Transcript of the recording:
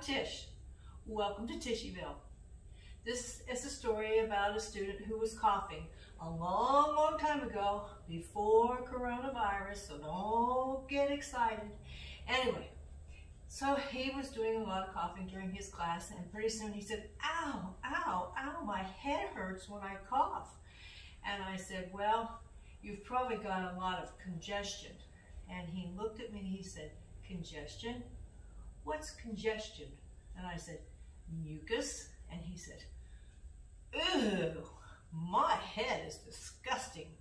Tish. Welcome to Tishyville. This is a story about a student who was coughing a long, long time ago before coronavirus, so don't get excited. Anyway, so he was doing a lot of coughing during his class, and pretty soon he said, ow, ow, ow, my head hurts when I cough. And I said, well, you've probably got a lot of congestion. And he looked at me and he said, congestion? What's congestion? And I said, mucus. And he said, ew, my head is disgusting.